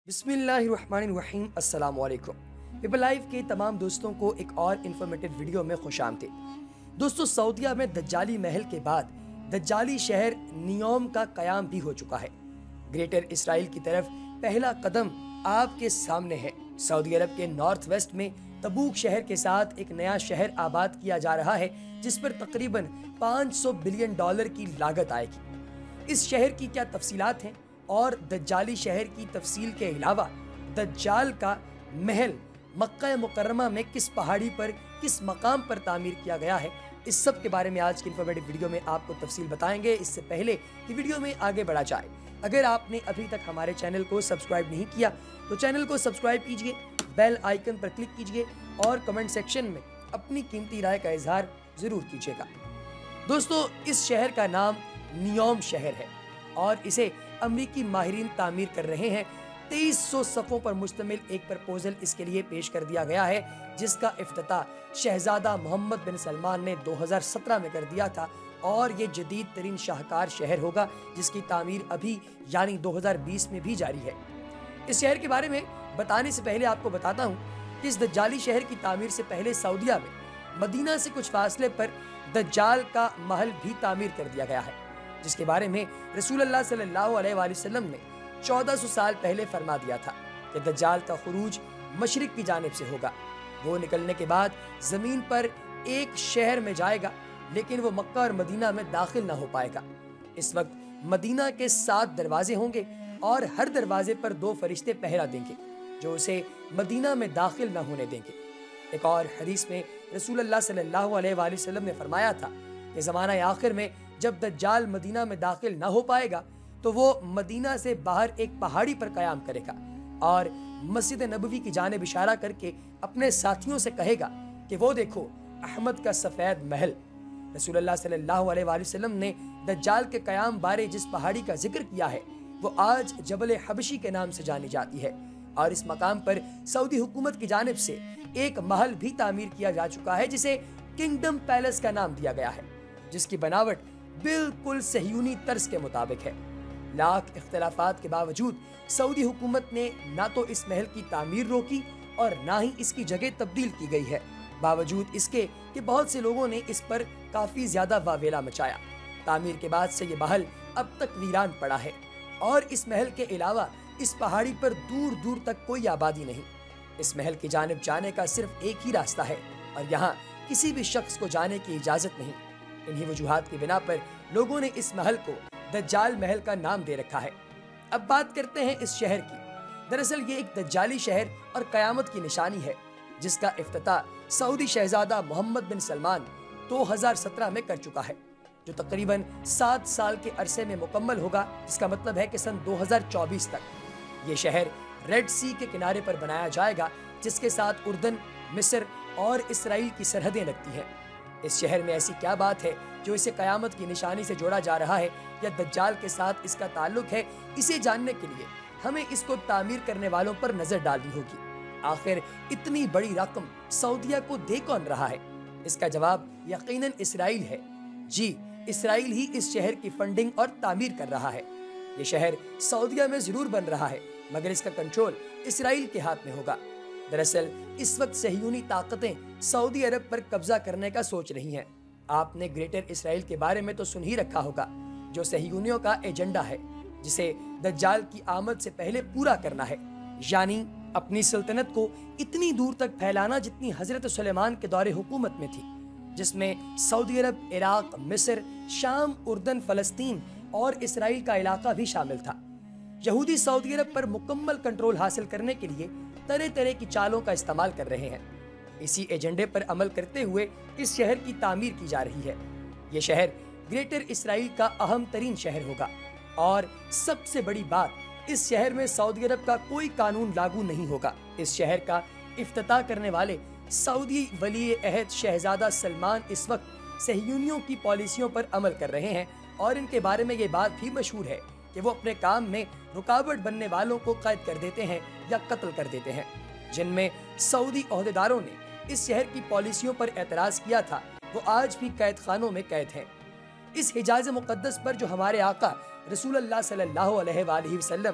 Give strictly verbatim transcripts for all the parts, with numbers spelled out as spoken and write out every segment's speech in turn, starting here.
بسم اللہ الرحمن الرحیم۔ السلام علیکم پیپل لائف کے تمام دوستوں کو ایک اور انفارمیٹیو ویڈیو میں خوش آمدید۔ دوستو، سعودیہ میں دجالی محل کے بعد دجالی شہر نیوم کا قیام بھی ہو چکا ہے۔ گریٹر اسرائیل کی طرف پہلا قدم آپ کے سامنے ہے۔ سعودی عرب کے نارتھ ویسٹ میں تبوک شہر کے ساتھ ایک نیا شہر آباد کیا جا رہا ہے، جس پر تقریباً پانچ سو بلین ڈالر کی لاگت آئے گی۔ اس شہر کی کیا تفصیلات ہیں اور دجالی شہر کی تفصیل کے علاوہ دجال کا محل مکہ مکرمہ میں کس پہاڑی پر کس مقام پر تعمیر کیا گیا ہے، اس سب کے بارے میں آج کی انفارمیٹیو ویڈیو میں آپ کو تفصیل بتائیں گے۔ اس سے پہلے کہ ویڈیو میں آگے بڑھا جائے، اگر آپ نے ابھی تک ہمارے چینل کو سبسکرائب نہیں کیا تو چینل کو سبسکرائب کیجئے، بیل آئیکن پر کلک کیجئے اور کمنٹ سیکشن میں اپنی قیمتی رائے کا اظہار ضرور کیجئے گا۔ دوستو، اس شہر کا نام نیوم شہر ہے اور اسے امریکی ماہرین تعمیر کر رہے ہیں۔ تیئیس سو صفوں پر مشتمل ایک پرپوزل اس کے لیے پیش کر دیا گیا ہے، جس کا افتتاح شہزادہ محمد بن سلمان نے دو ہزار سترہ میں کر دیا تھا، اور یہ جدید ترین شاہکار شہر ہوگا جس کی تعمیر ابھی یعنی دو ہزار بیس میں بھی جاری ہے۔ اس شہر کے بارے میں بتانے سے پہلے آپ کو بتاتا ہوں کہ اس دجالی شہر کی تعمیر سے پہلے سعودیہ میں مدینہ سے کچھ فاصلے پر دجال کا محل بھی تعمیر کر دیا گیا ہے، جس کے بارے میں رسول اللہ صلی اللہ علیہ وآلہ وسلم نے چودہ سو سال پہلے فرما دیا تھا کہ دجال کا خروج مشرق کی جانب سے ہوگا۔ وہ نکلنے کے بعد زمین پر ایک شہر میں جائے گا، لیکن وہ مکہ اور مدینہ میں داخل نہ ہو پائے گا۔ اس وقت مدینہ کے سات دروازے ہوں گے اور ہر دروازے پر دو فرشتے پہرا دیں گے جو اسے مدینہ میں داخل نہ ہونے دیں گے۔ ایک اور حدیث میں رسول اللہ صلی اللہ علیہ وآلہ وسلم نے فرمایا تھا کہ زمانہ آخر میں جب دجال مدینہ میں داخل نہ ہو پائے گا تو وہ مدینہ سے باہر ایک پہاڑی پر قیام کرے گا اور مسجد نبوی کی جانب اشارہ کر کے اپنے ساتھیوں سے کہے گا کہ وہ دیکھو احمد کا سفید محل۔ رسول اللہ صلی اللہ علیہ وآلہ وسلم نے دجال کے قیام بارے جس پہاڑی کا ذکر کیا ہے وہ آج جبل حبشی کے نام سے جانی جاتی ہے، اور اس مقام پر سعودی حکومت کی جانب سے ایک محل بھی تعمیر کیا جا چکا ہے جسے کنگڈم پیلس کا نام دیا گیا ہے، جس کی بناوٹ بالکل صہیونی طرز کے مطابق ہے۔ لاکھ اختلافات کے باوجود سعودی حکومت نے نہ تو اس محل کی تعمیر روکی اور نہ ہی اس کی جگہ تبدیل کی گئی ہے، باوجود اس کے کہ بہت سے لوگوں نے اس پر کافی زیادہ واویلا مچایا۔ تعمیر کے بعد سے یہ محل اب تک ویران پڑا ہے، اور اس محل کے علاوہ اس پہاڑی پر دور دور تک کوئی آبادی نہیں۔ اس محل کی جانب جانے کا صرف ایک ہی راستہ ہے، اور یہاں کسی بھی شخص کو جانے کی اجازت نہیں۔ انہی وجوہات کی بنا پر لوگوں نے اس محل کو دجال محل کا نام دے رکھا ہے۔ اب بات کرتے ہیں اس شہر کی۔ دراصل یہ ایک دجالی شہر اور قیامت کی نشانی ہے، جس کا افتتاح سعودی شہزادہ محمد بن سلمان دو ہزار سترہ میں کر چکا ہے، جو تقریباً سات سال کے عرصے میں مکمل ہوگا، جس کا مطلب ہے کہ سن دو ہزار چوبیس تک۔ یہ شہر ریڈ سی کے کنارے پر بنایا جائے گا، جس کے ساتھ اردن، مصر اور اسرائیل کی سرحدیں لگتی ہیں۔ اس شہر میں ایسی کیا بات ہے جو اسے قیامت کی نشانی سے جوڑا جا رہا ہے یا دجال کے ساتھ اس کا تعلق ہے؟ اسے جاننے کے لیے ہمیں اس کو تعمیر کرنے والوں پر نظر ڈالنی ہوگی۔ آخر اتنی بڑی رقم سعودیہ کو دے کون رہا ہے؟ اس کا جواب یقیناً اسرائیل ہے۔ جی، اسرائیل ہی اس شہر کی فنڈنگ اور تعمیر کر رہا ہے۔ یہ شہر سعودیہ میں ضرور بن رہا ہے، مگر اس کا کنٹرول اسرائیل کے ہاتھ میں ہوگا۔ دراصل اس وقت صہیونی طاقتیں سعودی عرب پر قبضہ کرنے کا سوچ رہی ہیں۔ آپ نے گریٹر اسرائیل کے بارے میں تو سن ہی رکھا ہوگا، جو صہیونیوں کا ایجنڈا ہے، جسے دجال کی آمد سے پہلے پورا کرنا ہے، یعنی اپنی سلطنت کو اتنی دور تک پھیلانا جتنی حضرت سلیمان کے دور حکومت میں تھی، جس میں سعودی عرب، عراق، مصر، شام، اردن، فلسطین اور اسرائیل کا علاقہ بھی شامل تھا۔ یہودی سعودی عرب پر مکمل کنٹرول حاصل کرنے کے لیے طرح طرح کی چالوں کا استعمال کر رہے ہیں۔ اسی ایجنڈے پر عمل کرتے ہوئے اس شہر کی تعمیر کی جا رہی ہے۔ یہ شہر گریٹر اسرائیل کا اہم ترین شہر ہوگا، اور سب سے بڑی بات، اس شہر میں سعودی عرب کا کوئی قانون لاگو نہیں ہوگا۔ اس شہر کا افتتاح کرنے والے سعودی ولی عہد شہزادہ سلمان اس وقت صہیونیوں کی پالیسیوں پر عمل کر رہے ہیں، اور ان کے بارے میں یہ بات بھی مشہور ہے کہ وہ اپنے کام میں رکاوٹ بننے والوں کو قید کر دیتے ہیں یا قتل کر دیتے ہیں۔ جن میں سعودی عہدیداروں نے اس شہر کی پالیسیوں پر اعتراض کیا تھا، وہ آج بھی قید خانوں میں قید ہیں۔ اس حجاز مقدس پر جو ہمارے آقا رسول اللہ صلی اللہ علیہ وآلہ وسلم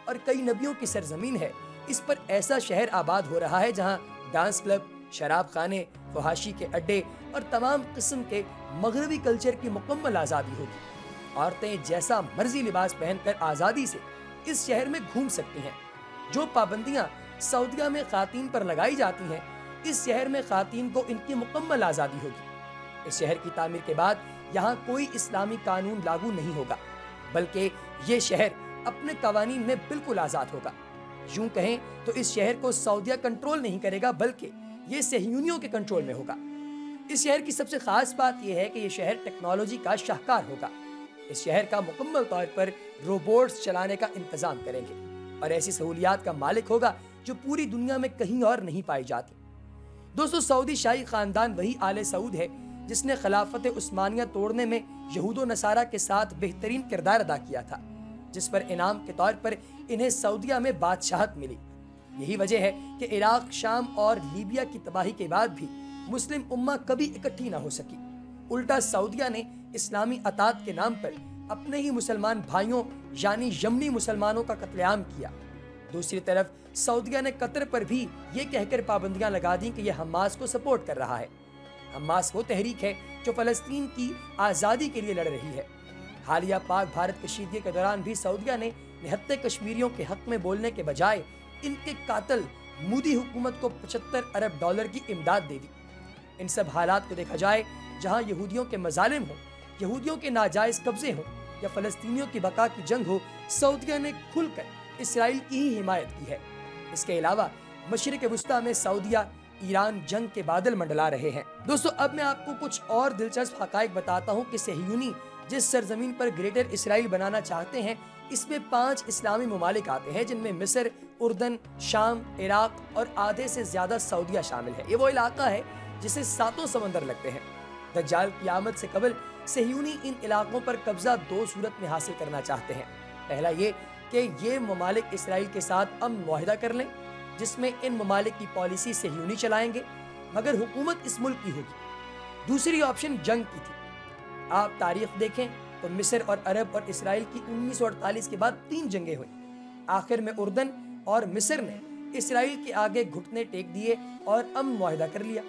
اور کئی نبیوں کی سرزمین ہے، اس پر ایسا شہر آباد ہو رہا ہے جہاں ڈانس کلب، شراب خانے، فحاشی کے اڈے اور تمام قسم کے مغربی کلچر کی مکمل آزادی ہوگی۔ عورتیں جیسا مرضی لباس پہن کر آزادی سے اس شہر میں گھوم سکتی ہیں۔ جو پابندیاں سعودیہ میں خواتین پر لگائی جاتی ہیں، اس شہر میں خواتین کو ان کی مکمل آزادی ہوگی۔ اس شہر کی تعمیر کے بعد یہاں کوئی اسلامی قانون لاگو نہیں ہوگا، بلکہ یہ شہر اپنے قوانین میں بالکل آزاد ہوگا۔ یوں کہیں تو اس شہر کو سعودیہ کنٹرول نہیں کرے گا، بلکہ یہ صہیونیوں کے کنٹرول میں ہوگا۔ اس شہر کی سب سے خاص بات یہ ہے کہ یہ شہر ٹیکنالوجی کا شاہکار ہوگا۔ اس شہر کا مکمل طور پر روبوٹس چلانے کا انتظام کریں گے اور ایسی سہولیات کا مالک ہوگا جو پوری دنیا میں کہیں اور نہیں پائی جاتی۔ دوستو، سعودی شاہی خاندان وہی آل سعود ہے جس نے خلافت عثمانیہ توڑنے میں یہود و نصارہ کے ساتھ بہترین کردار ادا کیا تھا، جس پر انعام کے طور پر انہیں سعودیہ میں بادشاہت ملی۔ یہی وجہ ہے کہ عراق، شام اور لیبیا کی تباہی کے بعد بھی مسلم امہ کبھی اکٹھی نہ ہو سکی۔ الٹا سعودیہ نے اسلامی اطاعت کے نام پر اپنے ہی مسلمان بھائیوں یعنی یمنی مسلمانوں کا قتل عام کیا۔ دوسری طرف سعودیہ نے قطر پر بھی یہ کہہ کر پابندیاں لگا دیں کہ یہ حماس کو سپورٹ کر رہا ہے۔ حماس وہ تحریک ہے جو فلسطین کی آزادی کے لیے لڑ رہی ہے۔ حالیہ پاک بھارت کشیدگی کے دوران بھی سعودیہ نے نہتے کشمیریوں کے حق میں بولنے کے بجائے ان کے قاتل مودی حکومت کو پچہتر ارب ڈالر کی امداد دے دی۔ ان سب حالات کو دیکھا جائے، جہاں یہودیوں کے مظالم ہوں، یہودیوں کے ناجائز قبضے ہوں یا فلسطینیوں کی بقا کی جنگ ہو، سعودیہ نے کھل کر اسرائیل کی ہی حمایت کی ہے۔ اس کے علاوہ مشرق وسطیٰ میں سعودیہ ایران جنگ کے بادل منڈلا رہے ہیں۔ دوستو، اب میں آپ کو کچھ اور دلچسپ حقائق بتاتا ہوں کہ صہیونی جس سرزمین پر گریٹر اسرائیل بنانا چاہتے ہیں، اس میں پانچ اسلامی ممالک آتے ہیں، جن میں مصر، اردن، شام، عراق اور آدھے سے زیادہ سعودیہ شامل ہے۔ یہ وہ علاقہ ہے جسے ساتوں سمندر لگتے ہیں۔ دجال کی آمد سے قبل صہیونی ان علاقوں پر قبضہ دو صورت میں حاصل کرنا چاہتے ہیں۔ پہلا یہ کہ یہ ممالک اسرائیل کے ساتھ امن معاہدہ کر لیں، جس میں ان ممالک کی پالیسی صہیونی چلائیں گے، مگر حکومت اس ملک کی ہوگی۔ دوسری آپشن جنگ کی تھی۔ آپ تاریخ دیکھیں تو مصر اور عرب اور اسرائیل کی انیس سو اڑتالیس کے بعد تین جنگیں ہوئیں۔ آخر میں اردن اور مصر نے اسرائیل کے آگے گھٹنے ٹیک دیے اور امن معاہدہ کر لیا۔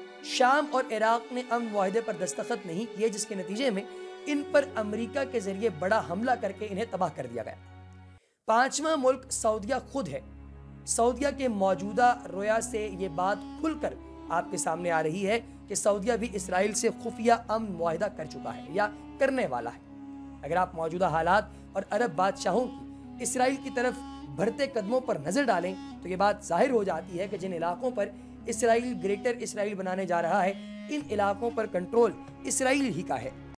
شام اور عراق نے امن معاہدے پر دستخط نہیں کیے، جس کے نتیجے میں ان پر امریکہ کے ذریعے بڑا حملہ کر کے انہیں تباہ کر دیا گیا۔ پانچواں ملک سعودیہ خود ہے۔ سعودیہ کے موجودہ رویا سے یہ بات کھل کر آپ کے سامنے آ رہی ہے کہ سعودیہ بھی اسرائیل سے خفیہ امن معاہدہ کر چکا ہے یا کرنے والا ہے۔ اگر آپ موجودہ حالات اور عرب بادشاہوں کی اسرائیل کی طرف بڑھتے قدموں پر نظر ڈالیں تو یہ بات ظاہر ہو جاتی ہے کہ جن علاقوں پر اسرائیل گریٹر اسرائیل بنانے جا رہا ہے، ان علاقوں پر کنٹرول اسرائیل ہی کا ہے۔